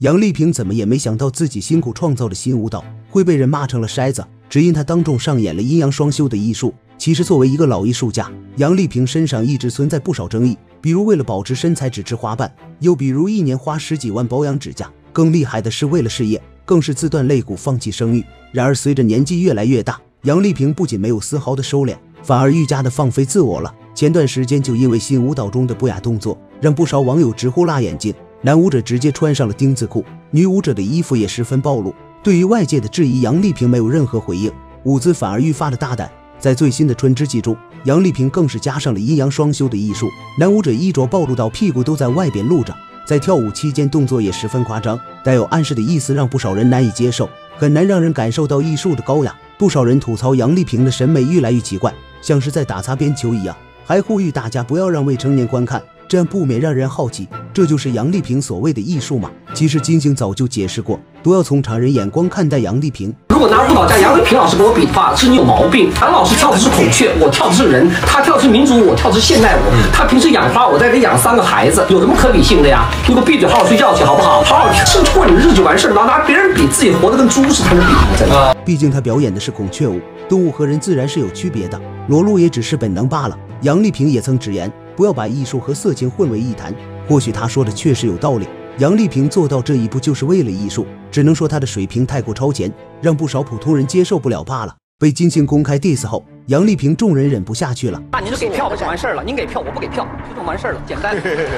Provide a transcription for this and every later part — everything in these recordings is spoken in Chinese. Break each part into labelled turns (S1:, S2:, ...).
S1: 杨丽萍怎么也没想到自己辛苦创造的新舞蹈会被人骂成了筛子，只因她当众上演了阴阳双修的艺术。其实作为一个老艺术家，杨丽萍身上一直存在不少争议，比如为了保持身材只吃花瓣，又比如一年花10几万保养指甲，更厉害的是为了事业更是自断肋骨放弃生育。然而随着年纪越来越大，杨丽萍不仅没有丝毫的收敛，反而愈加的放飞自我了。前段时间就因为新舞蹈中的不雅动作让不少网友直呼辣眼睛，男舞者直接穿上了丁字裤，女舞者的衣服也十分暴露。对于外界的质疑，杨丽萍没有任何回应，舞姿反而愈发的大胆。在最新的春之祭中，杨丽萍更是加上了阴阳双修的艺术，男舞者衣着暴露到屁股都在外边露着，在跳舞期间动作也十分夸张，带有暗示的意思让不少人难以接受，很难让人感受到艺术的高雅。不少人吐槽杨丽萍的审美越来越奇怪，像是在打擦边球一样，还呼吁大家不要让未成年观看，这样不免让人好奇，这就是杨丽萍所谓的艺术吗？其实金星早就解释过，都要从常人眼光看待杨丽萍。
S2: 如果拿舞蹈家杨丽萍老师跟我比的话，是你有毛病。杨老师跳的是孔雀，我跳的是人；他跳的是民族舞，我跳的是现代舞。他平时养花，我在给养3个孩子，有什么可比性的呀？你给我闭嘴，好好睡觉去，好不好？好好吃过你的日子就完事了，拿别人比，自己活得跟猪似的，他能比吗？真的。
S1: 毕竟他表演的是孔雀舞，动物和人自然是有区别的，裸露也只是本能罢了。杨丽萍也曾直言，不要把艺术和色情混为一谈，或许他说的确实有道理。杨丽萍做到这一步就是为了艺术，只能说她的水平太过超前，让不少普通人接受不了罢了。被金星公开 diss 后，杨丽萍众人忍不下去了。
S2: 那您就给票吧，就完事儿了。您给票，我不给票，就这么完事儿了，简单。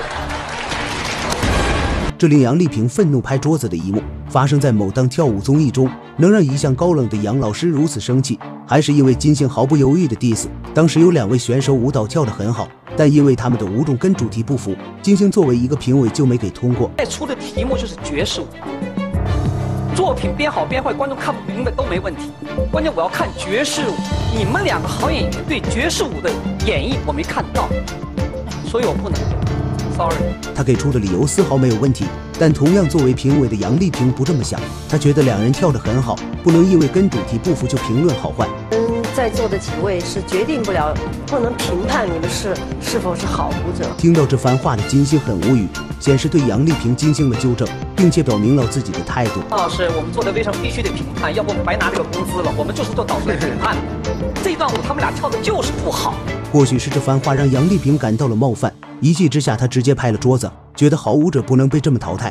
S1: 这令杨丽萍愤怒拍桌子的一幕发生在某档跳舞综艺中，能让一向高冷的杨老师如此生气，还是因为金星毫不犹豫的 diss。当时有2位选手舞蹈跳得很好，但因为他们的舞种跟主题不符，金星作为一个评委就没给通过。
S2: 再出的题目就是爵士舞，作品编好编坏，观众看不明白都没问题，关键我要看爵士舞。你们2个好演员对爵士舞的演绎我没看到，所以我不能。Sorry，
S1: 他给出的理由丝毫没有问题，但同样作为评委的杨丽萍不这么想，他觉得2人跳得很好，不能因为跟主题不符就评论好坏。
S3: 在座的几位是决定不了，不能评判你们是否是好舞者。
S1: 听到这番话的金星很无语，显示对杨丽萍进行了纠正，并且表明了自己的态度。
S2: 老师，我们做的为什么必须得评判？要不我们白拿这个工资了。我们就是做导师来评判的。这一段舞他们俩跳的就是不好。
S1: 或许是这番话让杨丽萍感到了冒犯，一气之下她直接拍了桌子，觉得好舞者不能被这么淘汰。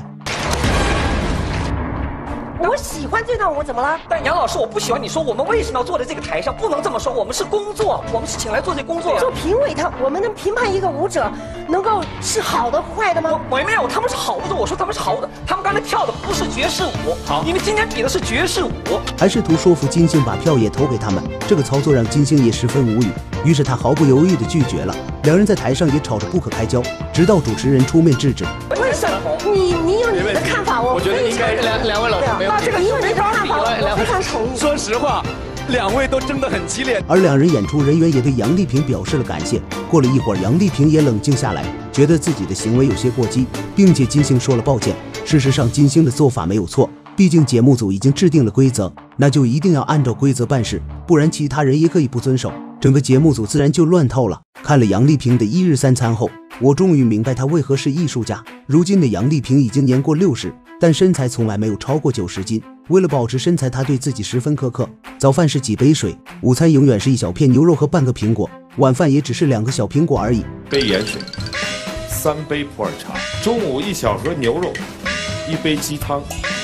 S3: 我喜欢这段舞，怎么了？
S2: 但杨老师，我不喜欢你说我们为什么要坐在这个台上，不能这么说。我们是工作，我们是请来做这工作。
S3: 做评委我们能评判一个舞者能够是好的坏的吗？
S2: 我没有，他们是好舞者，我说他们是好舞者，他们刚才跳的不是爵士舞，好，因为今天比的是爵士舞。
S1: 还试图说服金星把票也投给他们，这个操作让金星也十分无语，于是他毫不犹豫地拒绝了。2人在台上也吵得不可开交，直到主持人出面制止。
S2: 为什么？
S3: 你有你的看法，
S4: 我觉得应该两位老师没有。
S3: 那这个因为你的看法，我非常同意。
S4: 说实话，2位都争得很激烈。
S1: 而2人演出人员也对杨丽萍表示了感谢。过了一会儿，杨丽萍也冷静下来，觉得自己的行为有些过激，并且金星说了抱歉。事实上，金星的做法没有错，毕竟节目组已经制定了规则，那就一定要按照规则办事，不然其他人也可以不遵守，整个节目组自然就乱套了。看了杨丽萍的1日3餐后，我终于明白她为何是艺术家。如今的杨丽萍已经年过60，但身材从来没有超过90斤。为了保持身材，她对自己十分苛刻。早饭是几杯水，午餐永远是1小片牛肉和半个苹果，晚饭也只是2个小苹果而已。
S5: 杯盐水，3杯普洱茶，中午1小盒牛肉，1杯鸡汤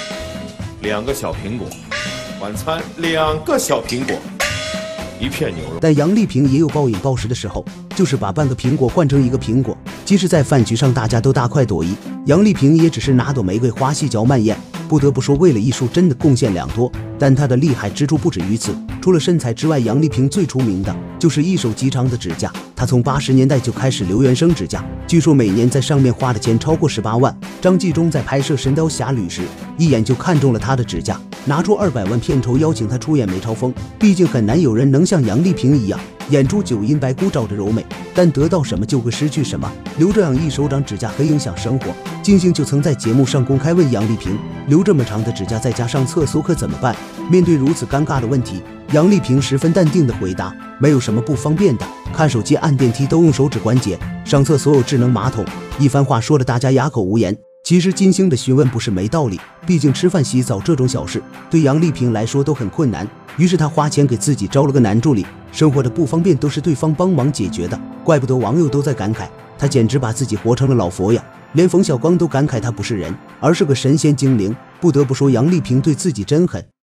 S5: ，2个小苹果，晚餐2个小苹果，1片牛肉。
S1: 但杨丽萍也有暴饮暴食的时候，就是把半个苹果换成1个苹果。即使在饭局上大家都大快朵颐，杨丽萍也只是拿朵玫瑰花细嚼慢咽。不得不说，为了艺术真的贡献良多。但她的厉害之处不止于此，除了身材之外，杨丽萍最出名的就是一手极长的指甲。她从80年代就开始留原生指甲，据说每年在上面花的钱超过18万。张纪中在拍摄《神雕侠侣》时，一眼就看中了她的指甲，拿出200万片酬邀请她出演梅超风。毕竟很难有人能像杨丽萍一样演出9阴白骨，找着柔美，但得到什么就会失去什么。留这样一手长指甲很影响生活。金星就曾在节目上公开问杨丽萍，留这么长的指甲在家上厕所可怎么办？面对如此尴尬的问题，杨丽萍十分淡定地回答，没有什么不方便的，看手机按电梯都用手指关节，上厕所有智能马桶。一番话说得大家哑口无言。 其实金星的询问不是没道理，毕竟吃饭洗澡这种小事对杨丽萍来说都很困难，于是她花钱给自己招了个男助理，生活的不方便都是对方帮忙解决的，怪不得网友都在感慨，她简直把自己活成了老佛爷，连冯小刚都感慨她不是人，而是个神仙精灵。不得不说杨丽萍对自己真狠。